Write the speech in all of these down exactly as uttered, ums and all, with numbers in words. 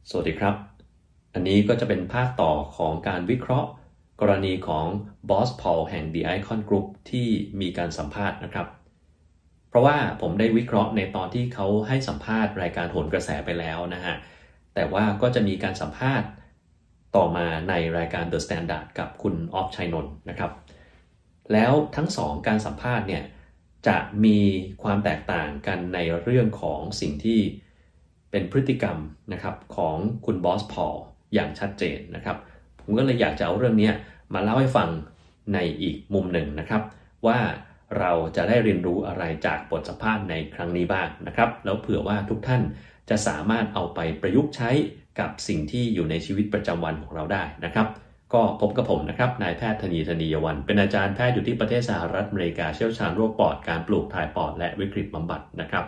สวัสดีครับอันนี้ก็จะเป็นภาคต่อของการวิเคราะห์กรณีของบอสพอลแห่ง The Icon Group ที่มีการสัมภาษณ์นะครับเพราะว่าผมได้วิเคราะห์ในตอนที่เขาให้สัมภาษณ์รายการโหนกระแสไปแล้วนะฮะแต่ว่าก็จะมีการสัมภาษณ์ต่อมาในรายการ The Standard กับคุณออฟชัยนนท์นะครับแล้วทั้งสองการสัมภาษณ์เนี่ยจะมีความแตกต่างกันในเรื่องของสิ่งที่เป็นพฤติกรรมนะครับของคุณบอสพอลอย่างชัดเจนนะครับผมก็เลยอยากจะเอาเรื่องนี้มาเล่าให้ฟังในอีกมุมหนึ่งนะครับว่าเราจะได้เรียนรู้อะไรจากบทสัมภาษณ์ในครั้งนี้บ้างนะครับแล้วเผื่อว่าทุกท่านจะสามารถเอาไปประยุกต์ใช้กับสิ่งที่อยู่ในชีวิตประจำวันของเราได้นะครับก็พบกับผมนะครับนายแพทย์ธนีธนียวันเป็นอาจารย์แพทย์อยู่ที่ประเทศสหรัฐอเมริกาเชี่ยวชาญโรคปอดการปลูกถ่ายปอดและวิกฤตบำบัดนะครับ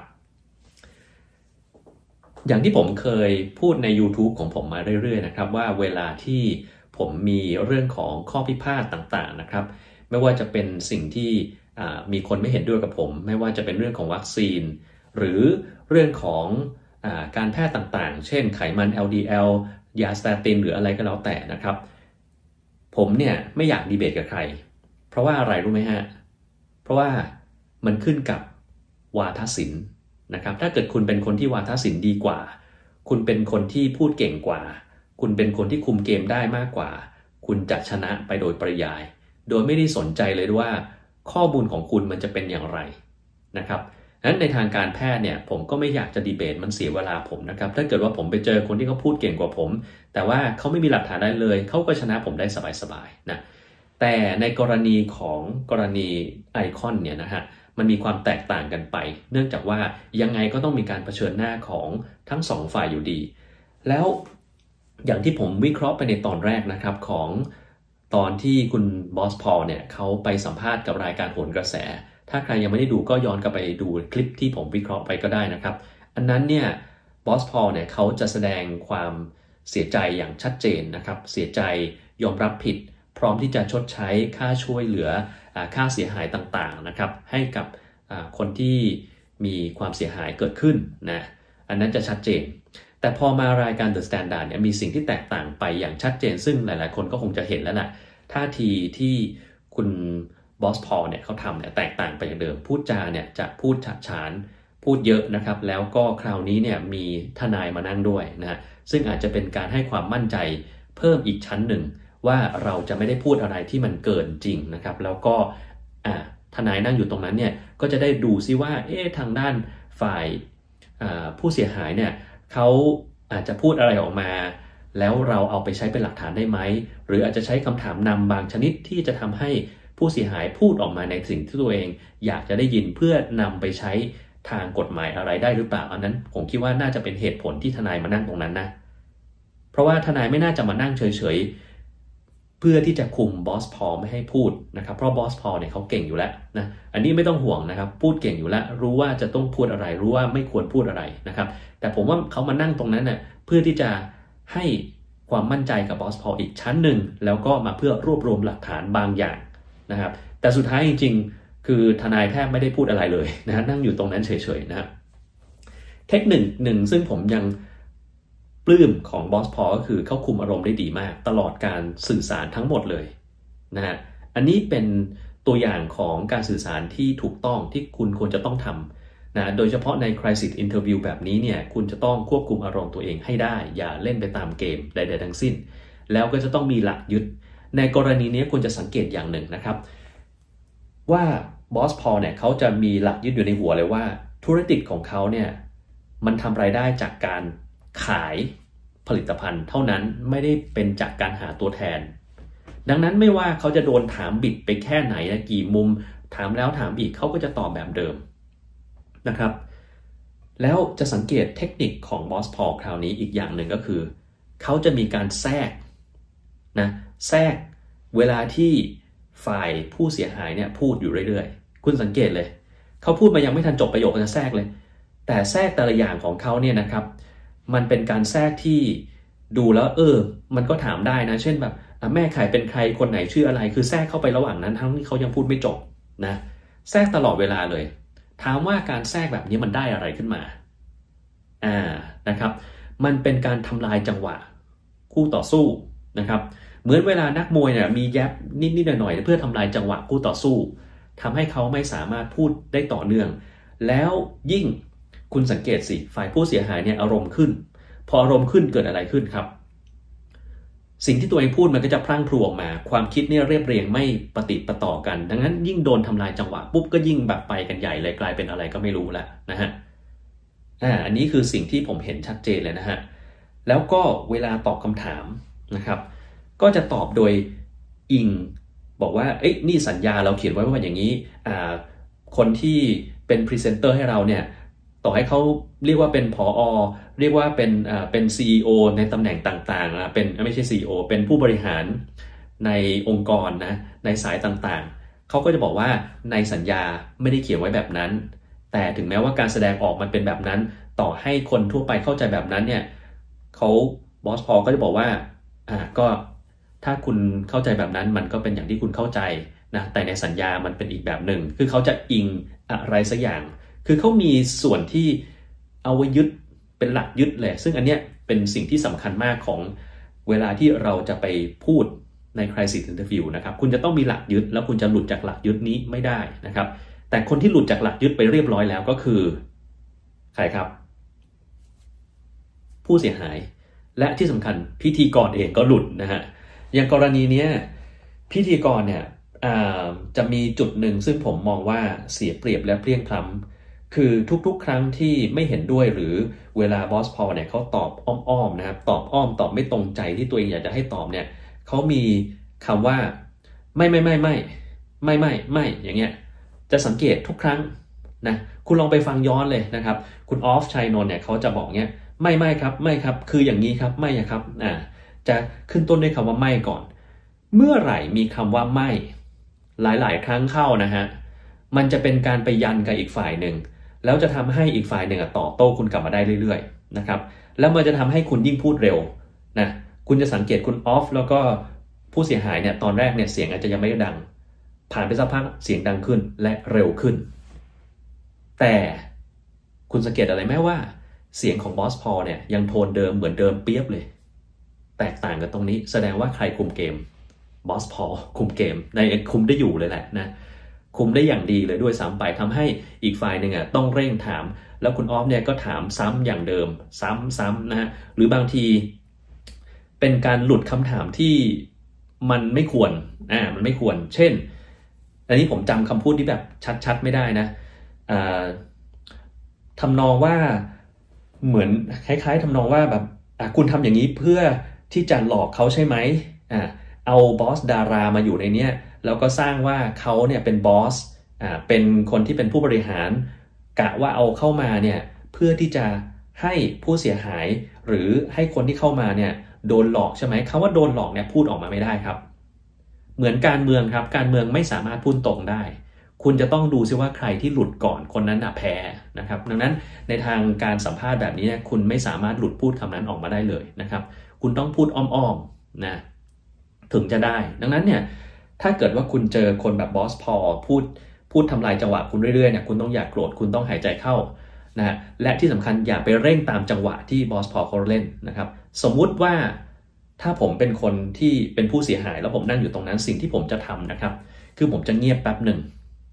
อย่างที่ผมเคยพูดใน YouTube ของผมมาเรื่อยๆนะครับว่าเวลาที่ผมมีเรื่องของข้อพิพาทต่างๆนะครับไม่ว่าจะเป็นสิ่งที่มีคนไม่เห็นด้วยกับผมไม่ว่าจะเป็นเรื่องของวัคซีนหรือเรื่องของการแพทย์ต่างๆเช่นไขมัน แอล ดี แอล ยาสเตตินหรืออะไรก็แล้วแต่นะครับผมเนี่ยไม่อยากดีเบตกับใครเพราะว่าอะไรรู้ไหมฮะเพราะว่ามันขึ้นกับวาทศิลป์นะครับถ้าเกิดคุณเป็นคนที่วาทศิลป์ดีกว่าคุณเป็นคนที่พูดเก่งกว่าคุณเป็นคนที่คุมเกมได้มากกว่าคุณจะชนะไปโดยปริยายโดยไม่ได้สนใจเลยว่าข้อมูลของคุณมันจะเป็นอย่างไรนะครับนั้นในทางการแพทย์เนี่ยผมก็ไม่อยากจะดีเบตมันเสียเวลาผมนะครับถ้าเกิดว่าผมไปเจอคนที่เขาพูดเก่งกว่าผมแต่ว่าเขาไม่มีหลักฐานได้เลยเขาก็ชนะผมได้สบายๆนะแต่ในกรณีของกรณีไอคอนเนี่ยนะฮะมันมีความแตกต่างกันไปเนื่องจากว่ายังไงก็ต้องมีการเผชิญหน้าของทั้งสองฝ่ายอยู่ดีแล้วอย่างที่ผมวิเคราะห์ไปในตอนแรกนะครับของตอนที่คุณบอสพอลเนี่ยเขาไปสัมภาษณ์กับรายการโหนกระแสถ้าใครยังไม่ได้ดูก็ย้อนกลับไปดูคลิปที่ผมวิเคราะห์ไปก็ได้นะครับอันนั้นเนี่ยบอสพอลเนี่ยเขาจะแสดงความเสียใจอย่างชัดเจนนะครับเสียใจยอมรับผิดพร้อมที่จะชดใช้ค่าช่วยเหลือค่าเสียหายต่างๆนะครับให้กับคนที่มีความเสียหายเกิดขึ้นนะอันนั้นจะชัดเจนแต่พอมารายการ The Standard เนี่ยมีสิ่งที่แตกต่างไปอย่างชัดเจนซึ่งหลายๆคนก็คงจะเห็นแล้วนะท่าทีที่คุณบอสพอลเนี่ยเขาทำเนี่ยแตกต่างไปจากเดิมพูดจาเนี่ยจะพูดฉะฉานพูดเยอะนะครับแล้วก็คราวนี้เนี่ยมีทนายมานั่งด้วยนะซึ่งอาจจะเป็นการให้ความมั่นใจเพิ่มอีกชั้นหนึ่งว่าเราจะไม่ได้พูดอะไรที่มันเกินจริงนะครับแล้วก็ทนายนั่งอยู่ตรงนั้นเนี่ยก็จะได้ดูซิว่าเอ๊ะทางด้านฝ่ายผู้เสียหายเนี่ยเขาอาจจะพูดอะไรออกมาแล้วเราเอาไปใช้เป็นหลักฐานได้ไหมหรืออาจจะใช้คำถามนำบางชนิดที่จะทำให้ผู้เสียหายพูดออกมาในสิ่งที่ตัวเองอยากจะได้ยินเพื่อนำไปใช้ทางกฎหมายอะไรได้หรือเปล่าอันนั้นผมคิดว่าน่าจะเป็นเหตุผลที่ทนายมานั่งตรงนั้นนะเพราะว่าทนายไม่น่าจะมานั่งเฉยๆเพื่อที่จะคุมบอสพอลไม่ให้พูดนะครับเพราะบอสพอลเนี่ยเขาเก่งอยู่แล้วนะอันนี้ไม่ต้องห่วงนะครับพูดเก่งอยู่แล้วรู้ว่าจะต้องพูดอะไรรู้ว่าไม่ควรพูดอะไรนะครับแต่ผมว่าเขามานั่งตรงนั้นเนี่ยเพื่อที่จะให้ความมั่นใจกับบอสพอลอีกชั้นหนึ่งแล้วก็มาเพื่อรวบรวมหลักฐานบางอย่างนะครับแต่สุดท้ายจริงๆคือทนายแทบไม่ได้พูดอะไรเลยนะนั่งอยู่ตรงนั้นเฉยๆนะครับเทคนิคหนึ่งซึ่งผมยังปลื้มของบอสพอลก็คือเขาคุมอารมณ์ได้ดีมากตลอดการสื่อสารทั้งหมดเลยนะฮะอันนี้เป็นตัวอย่างของการสื่อสารที่ถูกต้องที่คุณควรจะต้องทำนะโดยเฉพาะใน crisis interview แบบนี้เนี่ยคุณจะต้องควบคุมอารมณ์ตัวเองให้ได้อย่าเล่นไปตามเกมใดๆทั้งสิ้นแล้วก็จะต้องมีหลักยึดในกรณีนี้คุณจะสังเกตอย่างหนึ่งนะครับว่าบอสพอลเนี่ยเขาจะมีหลักยึดอยู่ในหัวเลยว่าธุรกิจของเขาเนี่ยมันทำรายได้จากการขายผลิตภัณฑ์เท่านั้นไม่ได้เป็นจากการหาตัวแทนดังนั้นไม่ว่าเขาจะโดนถามบิดไปแค่ไหนนะกี่มุมถามแล้วถามอีกเขาก็จะตอบแบบเดิมนะครับแล้วจะสังเกตเทคนิคของบอสพอลคราวนี้อีกอย่างหนึ่งก็คือเขาจะมีการแทรกนะแทรกเวลาที่ฝ่ายผู้เสียหายเนี่ยพูดอยู่เรื่อยๆคุณสังเกตเลยเขาพูดมายังไม่ทันจบประโยคจะแทรกเลยแต่แทรกแต่ละอย่างของเขาเนี่ยนะครับมันเป็นการแทรกที่ดูแล้วเออมันก็ถามได้นะเช่นแบบแม่ขายเป็นใครคนไหนชื่ออะไรคือแทรกเข้าไประหว่างนั้นทั้งที่เขายังพูดไม่จบนะแทรกตลอดเวลาเลยถามว่าการแทรกแบบนี้มันได้อะไรขึ้นมาอ่านะครับมันเป็นการทำลายจังหวะคู่ต่อสู้นะครับเหมือนเวลานักมวยเนี่ยมีแยบนิดๆหน่อยๆเพื่อทำลายจังหวะคู่ต่อสู้ทำให้เขาไม่สามารถพูดได้ต่อเนื่องแล้วยิ่งคุณสังเกตสิฝ่ายผู้เสียหายเนี่ยอารมณ์ขึ้นพออารมณ์ขึ้นเกิดอะไรขึ้นครับสิ่งที่ตัวเองพูดมันก็จะพลั่งพลูออกมาความคิดเนี่ยเรียบเรียงไม่ปฏิปต่อกันดังนั้นยิ่งโดนทำลายจังหวะปุ๊บก็ยิ่งแบบไปกันใหญ่เลยกลายเป็นอะไรก็ไม่รู้แล้วนะฮะอ่าอันนี้คือสิ่งที่ผมเห็นชัดเจนเลยนะฮะแล้วก็เวลาตอบคำถามนะครับก็จะตอบโดยอิงบอกว่าเอ้ยนี่สัญญาเราเขียนไว้ว่าอย่างนี้อ่าคนที่เป็นพรีเซนเตอร์ให้เราเนี่ยต่อให้เขาเรียกว่าเป็นผอ.เรียกว่าเป็นอ่าเป็น ซี อี โอ ในตำแหน่งต่างๆนะเป็นไม่ใช่ ซี อี โอ เป็นผู้บริหารในองค์กรนะในสายต่างๆเขาก็จะบอกว่าในสัญญาไม่ได้เขียนไว้แบบนั้นแต่ถึงแม้ว่าการแสดงออกมันเป็นแบบนั้นต่อให้คนทั่วไปเข้าใจแบบนั้นเนี่ยเขาบอสพอก็จะบอกว่าอ่าก็ถ้าคุณเข้าใจแบบนั้นมันก็เป็นอย่างที่คุณเข้าใจนะแต่ในสัญญามันเป็นอีกแบบหนึ่งคือเขาจะอิงอะไรสักอย่างคือเขามีส่วนที่เอาไว้ยึดเป็นหลักยึดเลยซึ่งอันเนี้ยเป็นสิ่งที่สำคัญมากของเวลาที่เราจะไปพูดใน crisis interview นะครับคุณจะต้องมีหลักยึดแล้วคุณจะหลุดจากหลักยึดนี้ไม่ได้นะครับแต่คนที่หลุดจากหลักยึดไปเรียบร้อยแล้วก็คือใครครับผู้เสียหายและที่สำคัญพิธีกรเองก็หลุดนะฮะอย่างกรณีนี้พิธีกรเนี่ยจะมีจุดหนึ่งซึ่งผมมองว่าเสียเปรียบและเพลียงพล้ำคือทุกๆครั้งที่ไม่เห็นด้วยหรือเวลาบอสพอลเนี่ยเขาตอบอ้อมๆนะครับตอบอ้อมตอบไม่ตรงใจที่ตัวเองอยากจะให้ตอบเนี่ยเขามีคำว่าไม่ไม่ไม่ไม่ไม่ไม่ไม่อย่างเงี้ยจะสังเกตทุกครั้งนะคุณลองไปฟังย้อนเลยนะครับคุณออฟชัยนนท์เนี่ยเขาจะบอกเงี้ยไม่ไม่ครับไม่ครับคืออย่างนี้ครับไม่ครับอ่าจะขึ้นต้นด้วยคำว่าไม่ก่อนเมื่อไหร่มีคำว่าไม่หลายๆครั้งเข้านะฮะมันจะเป็นการไปยันกับอีกฝ่ายหนึ่งแล้วจะทำให้อีกฝ่ายหนึ่งต่อโต้คุณกลับมาได้เรื่อยๆนะครับแล้วมันจะทำให้คุณยิ่งพูดเร็วนะคุณจะสังเกตคุณออฟแล้วก็ผู้เสียหายเนี่ยตอนแรกเนี่ยเสียงอาจจะยังไม่ดังผ่านไปสักพักเสียงดังขึ้นและเร็วขึ้นแต่คุณสังเกตอะไรไหมว่าเสียงของบอสพอลเนี่ยยังโทนเดิมเหมือนเดิมเปียบเลยแตกต่างกันตรงนี้แสดงว่าใครคุมเกมบอสพอลคุมเกมในคุมได้อยู่เลยแหละนะคุมได้อย่างดีเลยด้วยซ้ำไปทำให้อีกฝ่ายหนึ่งอ่ะต้องเร่งถามแล้วคุณออฟเนี่ยก็ถามซ้ำอย่างเดิมซ้ำๆนะฮะหรือบางทีเป็นการหลุดคำถามที่มันไม่ควรอ่ามันไม่ควรเช่นอันนี้ผมจำคำพูดที่แบบชัดๆไม่ได้นะอ่าทำนองว่าเหมือนคล้ายๆทำนองว่าแบบอ่ะคุณทำอย่างนี้เพื่อที่จะหลอกเขาใช่ไหมอ่าเอาบอสดารามาอยู่ในเนี้ยแล้วก็สร้างว่าเขาเนี่ยเป็นบอสอ่าเป็นคนที่เป็นผู้บริหารกะว่าเอาเข้ามาเนี่ยเพื่อที่จะให้ผู้เสียหายหรือให้คนที่เข้ามาเนี่ยโดนหลอกใช่ไหมคำว่าโดนหลอกเนี่ยพูดออกมาไม่ได้ครับเหมือนการเมืองครับการเมืองไม่สามารถพูดตรงได้คุณจะต้องดูซิว่าใครที่หลุดก่อนคนนั้นแพ้นะครับดังนั้นในทางการสัมภาษณ์แบบนี้คุณไม่สามารถหลุดพูดคำนั้นออกมาได้เลยนะครับคุณต้องพูดอ้อมๆนะถึงจะได้ดังนั้นเนี่ยถ้าเกิดว่าคุณเจอคนแบบบอสพอลพูดพูดทำลายจังหวะคุณเรื่อยๆเนี่ยคุณต้องอย่าโกรธคุณต้องหายใจเข้านะและที่สำคัญอย่าไปเร่งตามจังหวะที่บอสพอลเขาเล่นนะครับสมมุติว่าถ้าผมเป็นคนที่เป็นผู้เสียหายแล้วผมนั่งอยู่ตรงนั้นสิ่งที่ผมจะทำนะครับคือผมจะเงียบแป๊บหนึ่ง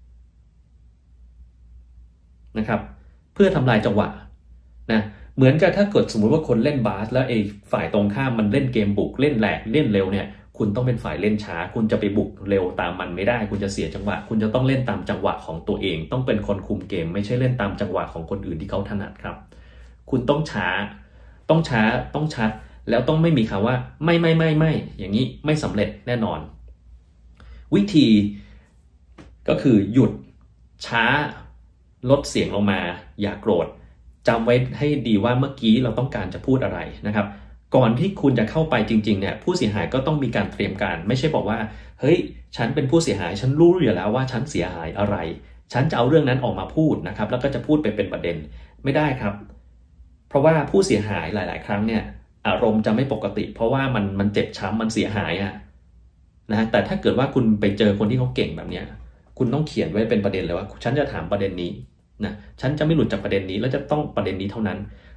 นะครับเพื่อทำลายจังหวะนะเหมือนกับถ้าเกิดสมมุติว่าคนเล่นบาสแล้วไอ้ฝ่ายตรงข้ามมันเล่นเกมบุกเล่นแหลกเล่นเร็วเนี่ยคุณต้องเป็นฝ่ายเล่นช้าคุณจะไปบุกเร็วตามมันไม่ได้คุณจะเสียจังหวะคุณจะต้องเล่นตามจังหวะของตัวเองต้องเป็นคนคุมเกมไม่ใช่เล่นตามจังหวะของคนอื่นที่เขาถนัดครับคุณต้องช้าต้องช้าต้องชัดแล้วต้องไม่มีคำว่าไม่ไม่ไม่ไม่อย่างนี้ไม่สำเร็จแน่นอนวิธีก็คือหยุดช้าลดเสียงลงมาอย่าโกรธจำไว้ให้ดีว่าเมื่อกี้เราต้องการจะพูดอะไรนะครับก่อนที่คุณจะเข้าไปจริงๆเนี่ยผู้เสียหายก็ต้องมีการเตรียมการไม่ใช่บอกว่าเฮ้ยฉันเป็นผู้เสียหายฉันรู้อยู่แล้วว่าฉันเสียหายอะไรฉันจะเอาเรื่องนั้นออกมาพูดนะครับแล้วก็จะพูดไปเป็นประเด็นไม่ได้ครับเพราะว่าผู้เสียหายหลายๆครั้งเนี่ยอารมณ์จะไม่ปกติเพราะว่ามันมันเจ็บช้ำมันเสียหายอะนะแต่ถ้าเกิดว่าคุณไปเจอคนที่เขาเก่งแบบเนี้ยคุณต้องเขียนไว้เป็นประเด็นเลยว่าฉันจะถามประเด็นนี้นะฉันจะไม่หลุดจากประเด็นนี้แล้วจะต้องประเด็นนี้เท่านั้น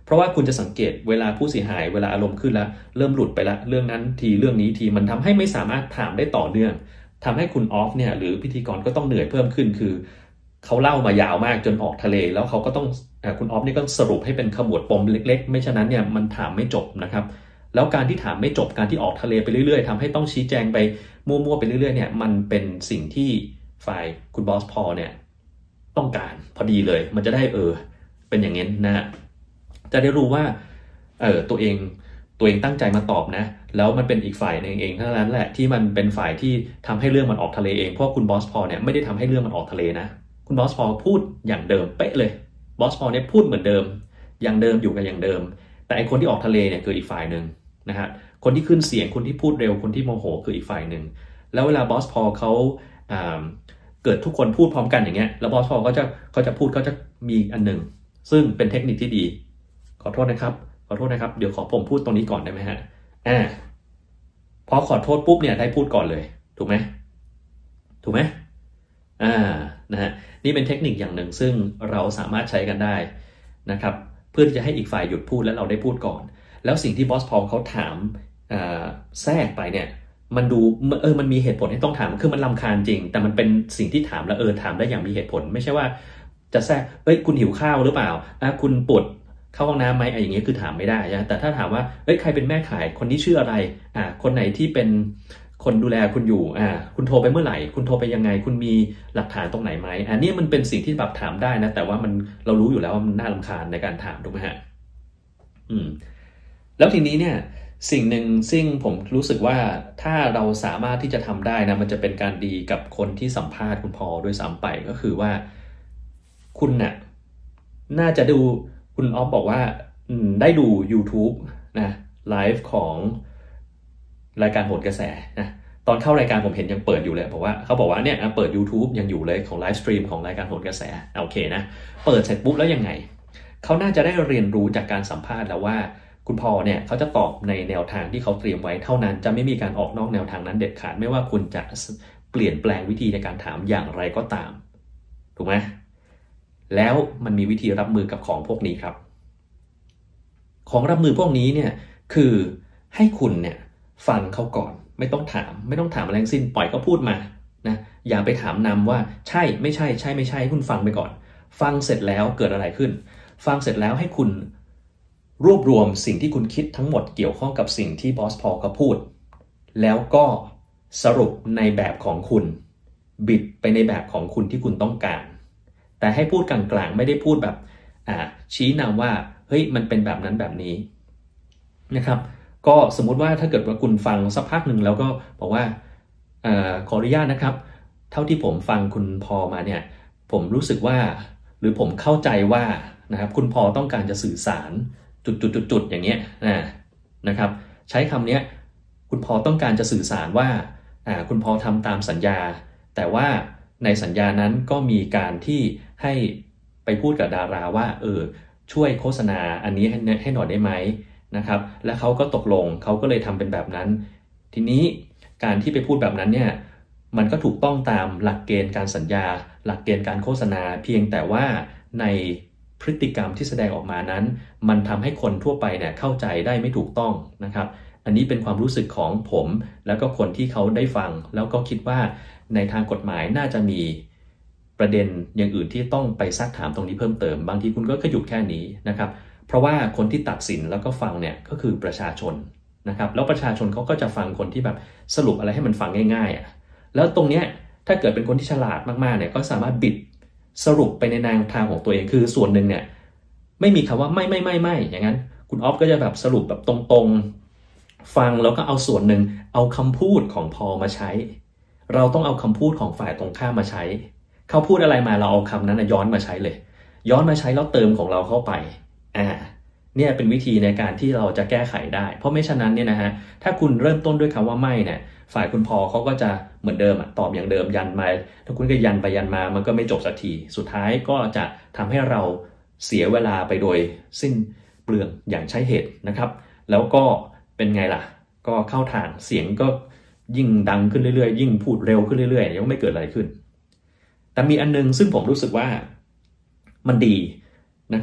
เพราะว่าคุณจะสังเกตเวลาผู้เสียหายเวลาอารมณ์ขึ้นแล้วเริ่มหลุดไปละเรื่องนั้นทีเรื่องนี้ทีมันทำให้ไม่สามารถถามได้ต่อเนื่องทำให้คุณออฟเนี่ยหรือพิธีกรก็ต้องเหนื่อยเพิ่มขึ้นคือเขาเล่ามายาวมากจนออกทะเลแล้วเขาก็ต้องคุณออฟนี่ก็สรุปให้เป็นขมวดปมเล็กๆไม่ฉะนั้นเนี่ยมันถามไม่จบนะครับแล้วการที่ถามไม่จบการที่ออกทะเลไปเรื่อยๆทำให้ต้องชี้แจงไปมั่วๆไปเรื่อยๆเนี่ยมันเป็นสิ่งที่ฝ่ายคุณบอสพอลเนี่ยต้องการพอดีเลยมันจะได้เออเป็นอย่างนี้นะจะได้รู้ว่าเออตัวเองตัวเองตั้งใจมาตอบนะแล้วมันเป็นอีกฝ่ายนึงเองเท่านั้นแหละที่มันเป็นฝ่ายที่ทำให้เรื่องมันออกทะเลเองเพราะคุณบอสพอลเนี่ยไม่ได้ทำให้เรื่องมันออกทะเลนะคุณบอสพอลพูดอย่างเดิมเป๊ะเลยบอสพอลเนี่ยพูดเหมือนเดิมอย่างเดิมอยู่กับอย่างเดิมแต่ไอคนที่ออกทะเลเนี่ยคืออีกฝ่ายหนึ่งนะฮะคนที่ขึ้นเสียงคนที่พูดเร็วคนที่โมโหคืออีกฝ่ายหนึ่งแล้วเวลาบอสพอลเขาเกิดทุกคนพูดพร้อมกันอย่างเงี้ยแล้วบอสพอลก็จะเขาจะพูดก็จะมีอันหนึ่งซึ่งเป็นเทคนิคที่ดีขอโทษนะครับขอโทษนะครับเดี๋ยวขอผมพูดตรงนี้ก่อนได้ไหมฮะอ่าพอขอโทษปุ๊บเนี่ยได้พูดก่อนเลยถูกไหมถูกไหมอ่านะฮะนี่เป็นเทคนิคอย่างหนึ่งซึ่งเราสามารถใช้กันได้นะครับเพื่อที่จะให้อีกฝ่ายหยุดพูดแล้วเราได้พูดก่อนแล้วสิ่งที่บอสพอลเขาถามแทรกไปเนี่ยมันดูเออมันมีเหตุผลให้ต้องถามคือมันรำคาญจริงแต่มันเป็นสิ่งที่ถามแล้วเออถามได้อย่างมีเหตุผลไม่ใช่ว่าจะแทรกเอ้ยคุณหิวข้าวหรือเปล่าอ่ะคุณปวดเข้าห้องน้ำไหมอะไรอย่างเงี้ยคือถามไม่ได้นะแต่ถ้าถามว่าเอ้ยใครเป็นแม่ขายคนนี้ชื่ออะไรอ่ะคนไหนที่เป็นคนดูแลคุณอยู่อ่าคุณโทรไปเมื่อไหร่คุณโทรไปยังไงคุณมีหลักฐานตรงไหนไหมอันนี้มันเป็นสิ่งที่แบบถามได้นะแต่ว่ามันเรารู้อยู่แล้วว่ามันน่ารำคาญในการถามถูกไหมฮะอืมแล้วทีนี้เนี่ยสิ่งหนึ่งซึ่งผมรู้สึกว่าถ้าเราสามารถที่จะทำได้นะมันจะเป็นการดีกับคนที่สัมภาษณ์คุณพอด้วยซ้ำไปก็คือว่าคุณน่ะน่าจะดูคุณออฟบอกว่าได้ดู YouTube นะไลฟ์ของรายการโหนกระแสนะตอนเข้ารายการผมเห็นยังเปิดอยู่เลยบอกว่าเขาบอกว่าเนี่ยเปิด YouTube ยังอยู่เลยของไลฟ์สตรีมของรายการโหนกระแสโอเคนะเปิดเสร็จปุ๊บแล้วยังไงเขาน่าจะได้เรียนรู้จากการสัมภาษณ์แล้วว่าคุณพอเนี่ยเขาจะตอบในแนวทางที่เขาเตรียมไว้เท่านั้นจะไม่มีการออกนอกแนวทางนั้นเด็ดขาดไม่ว่าคุณจะเปลี่ยนแปลงวิธีในการถามอย่างไรก็ตามถูกไหมแล้วมันมีวิธีรับมือกับของพวกนี้ครับของรับมือพวกนี้เนี่ยคือให้คุณเนี่ยฟังเขาก่อนไม่ต้องถามไม่ต้องถามอะไรทั้งสิ้นปล่อยเขาพูดมานะอย่าไปถามนำว่าใช่ไม่ใช่ใช่ไม่ใช่คุณฟังไปก่อนฟังเสร็จแล้วเกิดอะไรขึ้นฟังเสร็จแล้วให้คุณรวบรวมสิ่งที่คุณคิดทั้งหมดเกี่ยวข้องกับสิ่งที่บอสพอลเขาพูดแล้วก็สรุปในแบบของคุณบิดไปในแบบของคุณที่คุณต้องการแต่ให้พูดกลางๆไม่ได้พูดแบบอ่าชี้นำว่าเฮ้ยมันเป็นแบบนั้นแบบนี้นะครับก็สมมุติว่าถ้าเกิดว่าคุณฟังสักพักหนึ่งแล้วก็บอกว่าอ่าขออนุญาตนะครับเท่าที่ผมฟังคุณพอมาเนี่ยผมรู้สึกว่าหรือผมเข้าใจว่านะครับคุณพอต้องการจะสื่อสารจุดๆๆอย่างเงี้ยนะครับใช้คำนี้คุณพอต้องการจะสื่อสารว่าคุณพอทำตามสัญญาแต่ว่าในสัญญานั้นก็มีการที่ให้ไปพูดกับดาราว่าเออช่วยโฆษณาอันนี้ให้ให้หน่อยได้ไหมนะครับและเขาก็ตกลงเขาก็เลยทำเป็นแบบนั้นทีนี้การที่ไปพูดแบบนั้นเนี่ยมันก็ถูกต้องตามหลักเกณฑ์การสัญญาหลักเกณฑ์การโฆษณาเพียงแต่ว่าในพฤติกรรมที่แสดงออกมานั้นมันทำให้คนทั่วไปเนี่ยเข้าใจได้ไม่ถูกต้องนะครับอันนี้เป็นความรู้สึกของผมแล้วก็คนที่เขาได้ฟังแล้วก็คิดว่าในทางกฎหมายน่าจะมีประเด็นอย่างอื่นที่ต้องไปซักถามตรงนี้เพิ่มเติมบางทีคุณก็แค่หยุดแค่นี้นะครับเพราะว่าคนที่ตัดสินแล้วก็ฟังเนี่ยก็คือประชาชนนะครับแล้วประชาชนเขาก็จะฟังคนที่แบบสรุปอะไรให้มันฟังง่ายๆอ่ะแล้วตรงเนี้ยถ้าเกิดเป็นคนที่ฉลาดมากๆเนี่ยก็สามารถบิดสรุปไปในแนวทางของตัวเองคือส่วนหนึ่งเนี่ยไม่มีคำว่าไม่ไม่ไม่ไม่อย่างนั้นคุณออฟก็จะแบบสรุปแบบตรงๆฟังแล้วก็เอาส่วนหนึ่งเอาคำพูดของพอมาใช้เราต้องเอาคำพูดของฝ่ายตรงข้ามมาใช้เขาพูดอะไรมาเราเอาคำนั้นย้อนมาใช้เลยย้อนมาใช้แล้วเติมของเราเข้าไปอ่าเนี่ยเป็นวิธีในการที่เราจะแก้ไขได้เพราะไม่ฉะนั้นเนี่ยนะฮะถ้าคุณเริ่มต้นด้วยคำว่าไม่เนี่ยฝ่ายคุณพอเขาก็จะเหมือนเดิมอ่ะตอบอย่างเดิมยันมาถ้าคุณก็ยันไปยันมามันก็ไม่จบสักทีสุดท้ายก็จะทำให้เราเสียเวลาไปโดยสิ้นเปลืองอย่างใช้เหตุนะครับแล้วก็เป็นไงล่ะก็เข้าทางเสียงก็ยิ่งดังขึ้นเรื่อยๆยิ่งพูดเร็วขึ้นเรื่อยๆยังไม่เกิดอะไรขึ้นแต่มีอันนึงซึ่งผมรู้สึกว่ามันดีนะครับ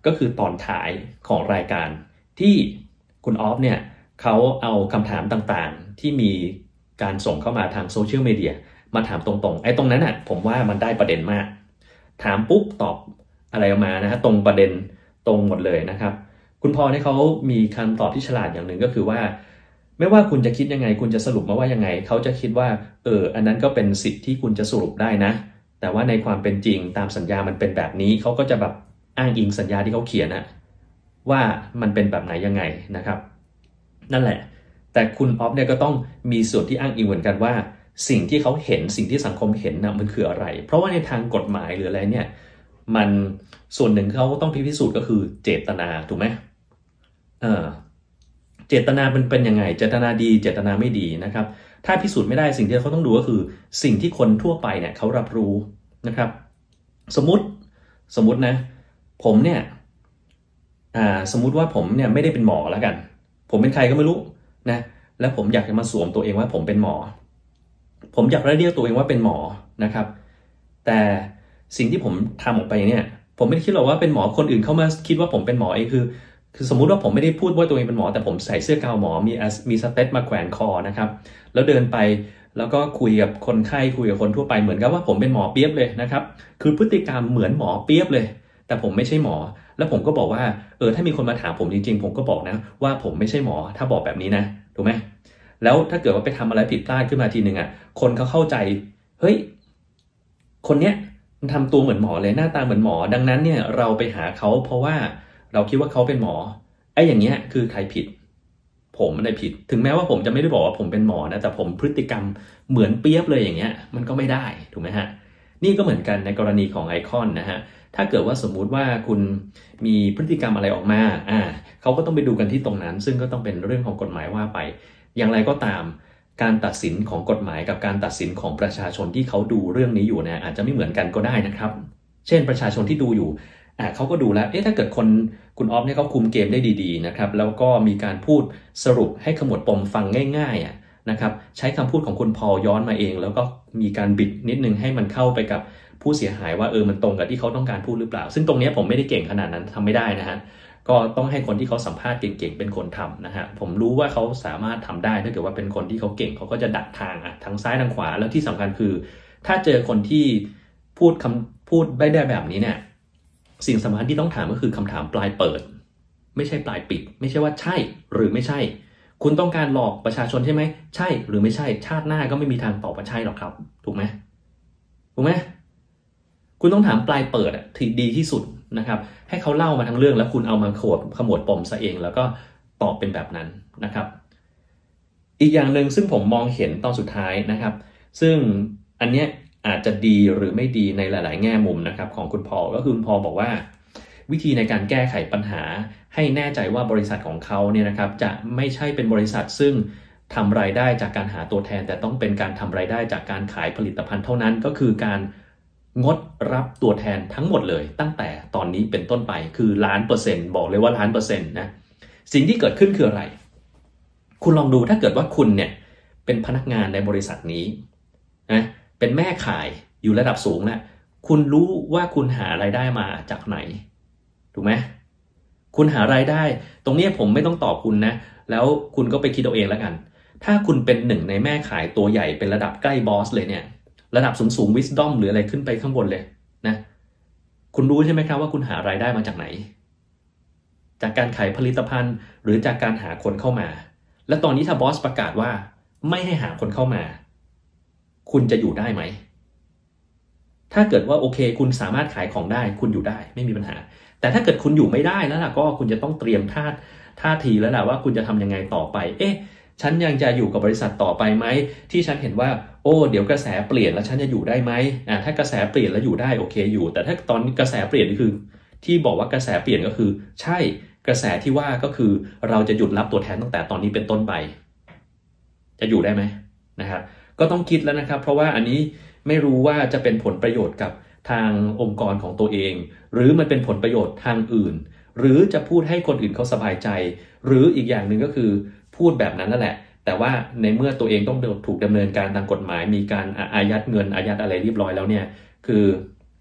ก็คือตอนท้ายของรายการที่คุณออฟเนี่ยเขาเอาคำถามต่างๆที่มีการส่งเข้ามาทางโซเชียลมีเดียมาถามตรงๆไอ้ตรงนั้นน่ะผมว่ามันได้ประเด็นมากถามปุ๊บตอบอะไรออกมานะฮะตรงประเด็นตรงหมดเลยนะครับคุณพอเนี่ยเขามีคำตอบที่ฉลาดอย่างหนึ่งก็คือว่าไม่ว่าคุณจะคิดยังไงคุณจะสรุปมาว่ายังไงเขาจะคิดว่าเอออันนั้นก็เป็นสิทธิ์ที่คุณจะสรุปได้นะแต่ว่าในความเป็นจริงตามสัญญามันเป็นแบบนี้เขาก็จะแบบอ้างอิงสัญญาที่เขาเขียนนะว่ามันเป็นแบบไหนยังไงนะครับนั่นแหละแต่คุณออฟเนี่ยก็ต้องมีส่วนที่อ้างอิงเหมือนกันว่าสิ่งที่เขาเห็นสิ่งที่สังคมเห็นนะมันคืออะไรเพราะว่าในทางกฎหมายหรืออะไรเนี่ยมันส่วนหนึ่งเขาต้องพิสูจน์ก็คือเจตนาถูกไหมเออเจตนาเป็นเป็นยังไงเจตนาดีเจตนาไม่ดีนะครับถ้าพิสูจน์ไม่ได้สิ่งที่เขาต้องดูก็คือสิ่งที่คนทั่วไปเนี่ยเขารับรู้นะครับสมมติสมมตินะผมเนี่ยอ่าสมมุติว่าผมเนี่ยไม่ได้เป็นหมอแล้วกันผมเป็นใครก็ไม่รู้นะแล้วผมอยากจะมาสวมตัวเองว่าผมเป็นหมอผมอยากเรียกตัวเองว่าเป็นหมอนะครับแต่สิ่งที่ผมทำออกไปเนี่ยผมไม่ได้คิดหรอกว่าเป็นหมอคนอื่นเข้ามาคิดว่าผมเป็นหมอเองคือคือสมมุติว่าผมไม่ได้พูดว่าตัวเองเป็นหมอแต่ผมใส่เสื้อกาวหมอมีมีสเตตมาแขวนคอนะครับแล้วเดินไปแล้วก็คุยกับคนไข้คุยกับคนทั่วไปเหมือนกับว่าผมเป็นหมอเปี๊ยบเลยนะครับคือพฤติกรรมเหมือนหมอเปี๊ยบเลยแต่ผมไม่ใช่หมอแล้วผมก็บอกว่าเออถ้ามีคนมาถามผมจริงๆผมก็บอกนะว่าผมไม่ใช่หมอถ้าบอกแบบนี้นะถูกไหมแล้วถ้าเกิดว่าไปทำอะไรผิดพลาดขึ้นมาทีหนึ่งอ่ะคนเขาเข้าใจเฮ้ยคนเนี้ยมันทำตัวเหมือนหมอเลยหน้าตาเหมือนหมอดังนั้นเนี่ยเราไปหาเขาเพราะว่าเราคิดว่าเขาเป็นหมอไอ้อย่างเงี้ยคือใครผิดผมไม่ได้ผิดถึงแม้ว่าผมจะไม่ได้บอกว่าผมเป็นหมอนะแต่ผมพฤติกรรมเหมือนเปียบเลยอย่างเงี้ยมันก็ไม่ได้ถูกไหมฮะนี่ก็เหมือนกันในกรณีของไอคอนนะฮะถ้าเกิดว่าสมมุติว่าคุณมีพฤติกรรมอะไรออกมาอ่าเขาก็ต้องไปดูกันที่ตรงนั้นซึ่งก็ต้องเป็นเรื่องของกฎหมายว่าไปอย่างไรก็ตามการตัดสินของกฎหมายกับการตัดสินของประชาชนที่เขาดูเรื่องนี้อยู่เนี่ยอาจจะไม่เหมือนกันก็ได้นะครับเช่นประชาชนที่ดูอยู่อ่าเขาก็ดูแล้วเอ๊ะถ้าเกิดคนคุณออฟเนี่ยเขาคุมเกมได้ดีๆนะครับแล้วก็มีการพูดสรุปให้ขมวดปมฟังง่ายๆอ่ะนะครับใช้คำพูดของคุณพอย้อนมาเองแล้วก็มีการบิดนิดนึงให้มันเข้าไปกับผู้เสียหายว่าเออมันตรงกับที่เขาต้องการพูดหรือเปล่าซึ่งตรงนี้ผมไม่ได้เก่งขนาดนั้นทำไม่ได้นะฮะก็ต้องให้คนที่เขาสัมภาษณ์เก่งๆเป็นคนทำนะฮะผมรู้ว่าเขาสามารถทำได้ถ้าเกิดว่าเป็นคนที่เขาเก่งเขาก็จะดักทางอ่ะทางซ้ายทางขวาแล้วที่สำคัญคือถ้าเจอคนที่พูดคำพูดได้ได้แบบนี้เนี่ยสิ่งสำคัญที่ต้องถามก็คือคำถามปลายเปิดไม่ใช่ปลายปิดไม่ใช่ว่าใช่หรือไม่ใช่คุณต้องการหลอกประชาชนใช่ไหมใช่หรือไม่ใช่ชาติหน้าก็ไม่มีทางตอบว่าใช่หรอกครับถูกไหมถูกไหมคุณต้องถามปลายเปิดอ่ะที่ดีที่สุดนะครับให้เขาเล่ามาทั้งเรื่องแล้วคุณเอามาขวดขมวดปมซะเองแล้วก็ตอบเป็นแบบนั้นนะครับอีกอย่างหนึ่งซึ่งผมมองเห็นตอนสุดท้ายนะครับซึ่งอันเนี้ยอาจจะดีหรือไม่ดีในหลายๆแง่มุมนะครับของคุณพอก็คือคุณพอบอกว่าวิธีในการแก้ไขปัญหาให้แน่ใจว่าบริษัทของเขาเนี่ยนะครับจะไม่ใช่เป็นบริษัทซึ่งทำรายได้จากการหาตัวแทนแต่ต้องเป็นการทำรายได้จากการขายผลิตภัณฑ์เท่านั้นก็คือการงดรับตัวแทนทั้งหมดเลยตั้งแต่ตอนนี้เป็นต้นไปคือล้านเปอร์เซ็นต์บอกเลยว่าล้านเปอร์เซ็นต์นะสิ่งที่เกิดขึ้นคืออะไรคุณลองดูถ้าเกิดว่าคุณเนี่ยเป็นพนักงานในบริษัทนี้นะเป็นแม่ขายอยู่ระดับสูงแล้วคุณรู้ว่าคุณหารายได้มาจากไหนถูกไหมคุณหารายได้ตรงนี้ผมไม่ต้องตอบคุณนะแล้วคุณก็ไปคิดเอาเองแล้วกันถ้าคุณเป็นหนึ่งในแม่ขายตัวใหญ่เป็นระดับใกล้บอสเลยเนี่ยระดับสูงสูง wisdom หรืออะไรขึ้นไปข้างบนเลยนะคุณรู้ใช่ไหมครับว่าคุณหารายได้มาจากไหนจากการขายผลิตภัณฑ์หรือจากการหาคนเข้ามาและตอนนี้ถ้าบอสประกาศว่าไม่ให้หาคนเข้ามาคุณจะอยู่ได้ไหมถ้าเกิดว่าโอเคคุณสามารถขายของได้คุณอยู่ได้ไม่มีปัญหาแต่ถ้าเกิดคุณอยู่ไม่ได้แล้วล่ะก็คุณจะต้องเตรียมท่าท่าทีแล้วล่ะว่าคุณจะทำยังไงต่อไปเอ๊ะฉันยังจะอยู่กับบริษัทต่อไปไหมที่ฉันเห็นว่าโอ้เดี๋ยวกระแสเปลี่ยนแล้วฉันจะอยู่ได้ไหมอ่าถ้ากระแสเปลี่ยนแล้วอยู่ได้โอเคอยู่แต่ถ้าตอนกระแสเปลี่ยนนี่คือที่บอกว่ากระแสเปลี่ยนก็คือใช่กระแสที่ว่าก็คือเราจะหยุดรับตัวแทนตั้งแต่ตอนนี้เป็นต้นไปจะอยู่ได้ไหมนะครับก็ต้องคิดแล้วนะครับเพราะว่าอันนี้ไม่รู้ว่าจะเป็นผลประโยชน์กับทางองค์กรของตัวเองหรือมันเป็นผลประโยชน์ทางอื่นหรือจะพูดให้คนอื่นเขาสบายใจหรืออีกอย่างหนึ่งก็คือพูดแบบนั้นนั่นแหละแต่ว่าในเมื่อตัวเองต้องถูกดำเนินการทางกฎหมายมีการอายัดเงินอายัดอะไรเรียบร้อยแล้วเนี่ยคือ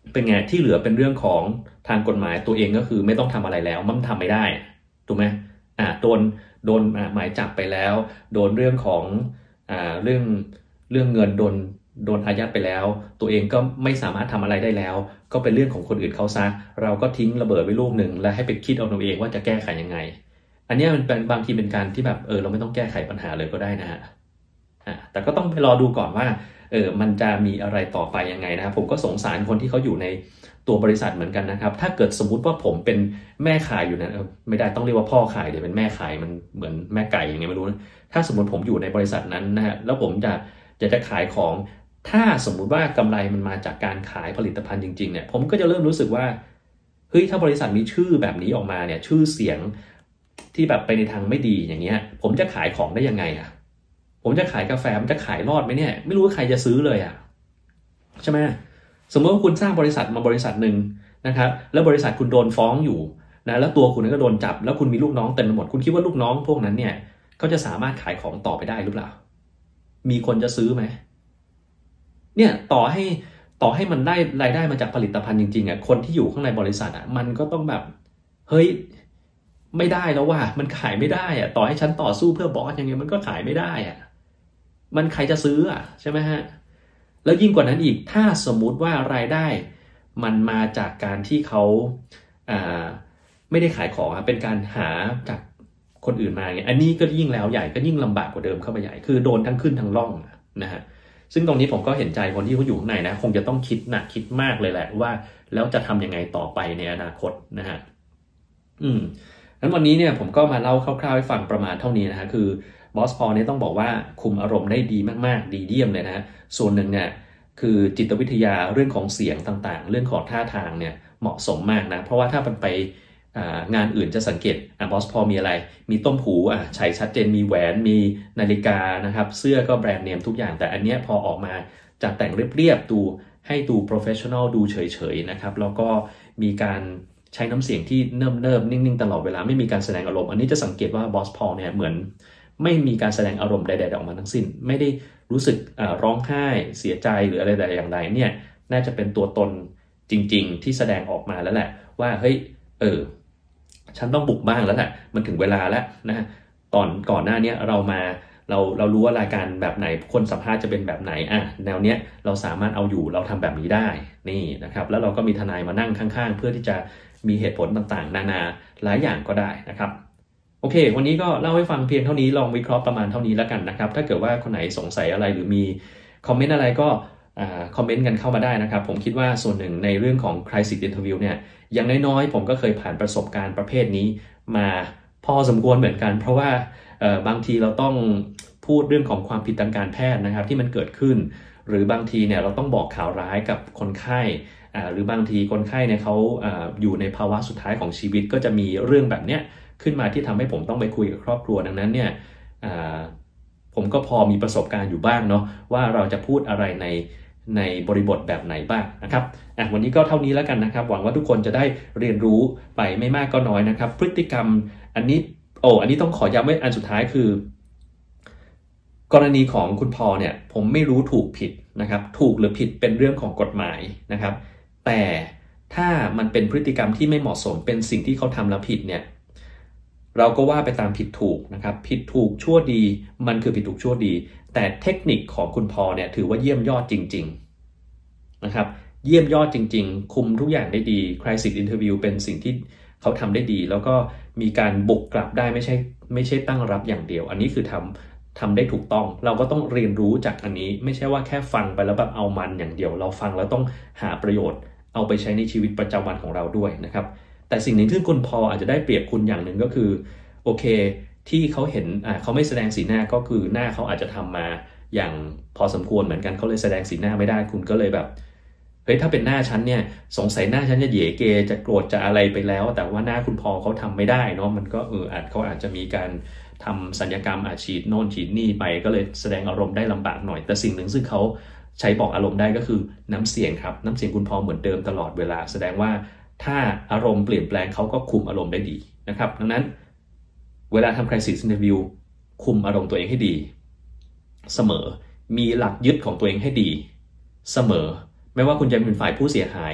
เป็นไงที่เหลือเป็นเรื่องของทางกฎหมายตัวเองก็คือไม่ต้องทำอะไรแล้วมันทำไม่ได้ถูกไหมอ่าโดนโดนหมายจับไปแล้วโดนเรื่องของอ่าเรื่องเรื่องเงินโดนโดนอายัดไปแล้วตัวเองก็ไม่สามารถทำอะไรได้แล้วก็เป็นเรื่องของคนอื่นเขาซะเราก็ทิ้งระเบิดไว้ลูกหนึ่งแล้วให้ไปคิดเอาตัวเองว่าจะแก้ไขยังไงอันนี้มันเป็นบางทีเป็นการที่แบบเออเราไม่ต้องแก้ไขปัญหาเลยก็ได้นะฮะอ่าแต่ก็ต้องไปรอดูก่อนว่าเออมันจะมีอะไรต่อไปยังไงนะครับผมก็สงสารคนที่เขาอยู่ในตัวบริษัทเหมือนกันนะครับถ้าเกิดสมมุติว่าผมเป็นแม่ขายอยู่นะไม่ได้ต้องเรียกว่าพ่อขายเดี๋ยวเป็นแม่ขายมันเหมือนแม่ไก่ยังไงไม่รู้นะถ้าสมมติผมอยู่ในบริษัทนั้นนะฮะแล้วผมจะจะจะขายของถ้าสมมุติว่ากำไรมันมาจากการขายผลิตภัณฑ์จริงๆเนี่ยผมก็จะเริ่มรู้สึกว่าเฮ้ยถ้าบริษัทมีชื่อแบบนี้ออกมาเนี่ยชื่อเสียงที่แบบไปในทางไม่ดีอย่างเงี้ยผมจะขายของได้ยังไงอ่ะผมจะขายกาแฟมันจะขายรอดไหมเนี่ยไม่รู้ว่าใครจะซื้อเลยอ่ะใช่ไหมสมมติว่าคุณสร้างบริษัทมาบริษัทหนึ่งนะครับแล้วบริษัทคุณโดนฟ้องอยู่นะแล้วตัวคุณก็โดนจับแล้วคุณมีลูกน้องเต็มไปหมดคุณคิดว่าลูกน้องพวกนั้นเนี่ยเขาจะสามารถขายของต่อไปได้หรือเปล่ามีคนจะซื้อไหมเนี่ยต่อให้ต่อให้มันได้รายได้มาจากผลิตภัณฑ์จริงๆอ่ะคนที่อยู่ข้างในบริษัทอ่ะมันก็ต้องแบบเฮ้ยไม่ได้แล้วว่ะมันขายไม่ได้อ่ะต่อให้ฉันต่อสู้เพื่อบอสยังไงมันก็ขายไม่ได้อ่ะมันใครจะซื้ออ่ะใช่ไหมฮะแล้วยิ่งกว่านั้นอีกถ้าสมมุติว่ารายได้มันมาจากการที่เขาอ่าไม่ได้ขายของเป็นการหาจากคนอื่นมาเนี่ยอันนี้ก็ยิ่งแล้วใหญ่ก็ยิ่งลำบากกว่าเดิมเข้าไปใหญ่คือโดนทั้งขึ้นทั้งล่องนะฮะซึ่งตรงนี้ผมก็เห็นใจคนที่เขาอยู่ข้างในนะคงจะต้องคิดหนักคิดมากเลยแหละว่าแล้วจะทำยังไงต่อไปในอนาคตนะฮะอืมงั้นวันนี้เนี่ยผมก็มาเล่าคร่าวๆให้ฟังประมาณเท่านี้นะฮะคือบอสพอลเนี่ยต้องบอกว่าคุมอารมณ์ได้ดีมากๆดีเยี่ยมเลยนะฮะส่วนหนึ่งเนี่ยคือจิตวิทยาเรื่องของเสียงต่างๆเรื่องของท่าทางเนี่ยเหมาะสมมากนะเพราะว่าถ้ามันไปงานอื่นจะสังเกตอ่ะบอสพอมีอะไรมีต้มหูอ่ะใช้ชัดเจนมีแหวนมีนาฬิกานะครับเสื้อก็แบรนด์เนมทุกอย่างแต่อันเนี้ยพอออกมาจะแต่งเรียบๆดูให้ดูโปรเฟชชั่นอลดูเฉยๆนะครับแล้วก็มีการใช้น้ำเสียงที่เนิบๆนิ่งๆตลอดเวลาไม่มีการแสดงอารมณ์อันนี้จะสังเกตว่าบอสพอเนี่ยเหมือนไม่มีการแสดงอารมณ์ใดๆออกมาทั้งสิ้นไม่ได้รู้สึกร้องไห้เสียใจหรืออะไรใดอย่างใดเนี่ยน่าจะเป็นตัวตนจริงๆที่แสดงออกมาแล้วแหละว่าเฮ้ยเออฉันต้องบุกบ้างแล้วแหละมันถึงเวลาแล้วนะตอนก่อนหน้านี้เรามาเราเรารู้ว่ารายการแบบไหนคนสัมภาษณ์จะเป็นแบบไหนอ่ะแนวเนี้ยเราสามารถเอาอยู่เราทำแบบนี้ได้นี่นะครับแล้วเราก็มีทนายมานั่งข้างๆเพื่อที่จะมีเหตุผลต่างๆนานาหลายอย่างก็ได้นะครับโอเควันนี้ก็เล่าให้ฟังเพียงเท่านี้ลองวิเคราะห์ประมาณเท่านี้แล้วกันนะครับถ้าเกิดว่าคนไหนสงสัยอะไรหรือมีคอมเมนต์อะไรก็คอมเมนต์กันเข้ามาได้นะครับผมคิดว่าส่วนหนึ่งในเรื่องของ crisis interview เนี่ยอย่างน้อยๆผมก็เคยผ่านประสบการณ์ประเภทนี้มาพอสมควรเหมือนกันเพราะว่าบางทีเราต้องพูดเรื่องของความผิดทางการแพทย์นะครับที่มันเกิดขึ้นหรือบางทีเนี่ยเราต้องบอกข่าวร้ายกับคนไข้หรือบางทีคนไข้เนี่ยเขาอยู่ในภาวะสุดท้ายของชีวิตก็จะมีเรื่องแบบเนี้ยขึ้นมาที่ทำให้ผมต้องไปคุยกับครอบครัวดังนั้นเนี่ยผมก็พอมีประสบการณ์อยู่บ้างเนาะว่าเราจะพูดอะไรในในบริบทแบบไหนบ้างนะครับอ่ะวันนี้ก็เท่านี้แล้วกันนะครับหวังว่าทุกคนจะได้เรียนรู้ไปไม่มากก็น้อยนะครับพฤติกรรมอันนี้โอ้อันนี้ต้องขอย้ำไว้อันสุดท้ายคือกรณีของคุณพอเนี่ยผมไม่รู้ถูกผิดนะครับถูกหรือผิดเป็นเรื่องของกฎหมายนะครับแต่ถ้ามันเป็นพฤติกรรมที่ไม่เหมาะสมเป็นสิ่งที่เขาทำแล้วผิดเนี่ยเราก็ว่าไปตามผิดถูกนะครับผิดถูกชั่วดีมันคือผิดถูกชั่วดีแต่เทคนิคของคุณพอเนี่ยถือว่าเยี่ยมยอดจริงๆนะครับเยี่ยมยอดจริงๆคุมทุกอย่างได้ดี crisis interview เป็นสิ่งที่เขาทำได้ดีแล้วก็มีการบุกกลับได้ไม่ใช่ไม่ใช่ตั้งรับอย่างเดียวอันนี้คือทำทำได้ถูกต้องเราก็ต้องเรียนรู้จากอันนี้ไม่ใช่ว่าแค่ฟังไปแล้วแบบเอามันอย่างเดียวเราฟังแล้วต้องหาประโยชน์เอาไปใช้ในชีวิตประจำวันของเราด้วยนะครับแต่สิ่งหนึ่งที่คุณพออาจจะได้เปรียบคุณอย่างหนึ่งก็คือโอเคที่เขาเห็นอ่าเขาไม่แสดงสีหน้าก็คือหน้าเขาอาจจะทำมาอย่างพอสมควรเหมือนกันเขาเลยแสดงสีหน้าไม่ได้คุณก็เลยแบบเฮ้ยถ้าเป็นหน้าฉันเนี่ยสงสัยหน้าฉันจะเหย่เกจะโกรธจะอะไรไปแล้วแต่ว่าหน้าคุณพอเขาทำไม่ได้เนาะมันก็เอออาจเขาอาจจะมีการทำศัลยกรรมอาฉีดโน่นฉีดนี่ไปก็เลยแสดงอารมณ์ได้ลำบากหน่อยแต่สิ่งหนึ่งซึ่งเขาใช้บอกอารมณ์ได้ก็คือน้ำเสียงครับน้ำเสียงคุณพอเหมือนเดิมตลอดเวลาแสดงว่าถ้าอารมณ์เปลี่ยนแปลงเขาก็คุมอารมณ์ได้ดีนะครับดังนั้นเวลาทำ crisis interview คุมอารมณ์ตัวเองให้ดีเสมอมีหลักยึดของตัวเองให้ดีเสมอไม่ว่าคุณจะเป็นฝ่ายผู้เสียหาย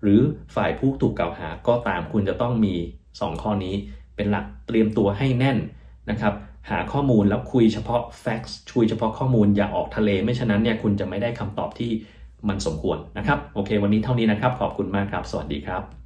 หรือฝ่ายผู้ถูกกล่าวหาก็ตามคุณจะต้องมีสองข้อนี้เป็นหลักเตรียมตัวให้แน่นนะครับหาข้อมูลแล้วคุยเฉพาะ facts คุยเฉพาะข้อมูลอย่าออกทะเลไม่ฉะนั้นเนี่ยคุณจะไม่ได้คำตอบที่มันสมควรนะครับโอเควันนี้เท่านี้นะครับขอบคุณมากครับสวัสดีครับ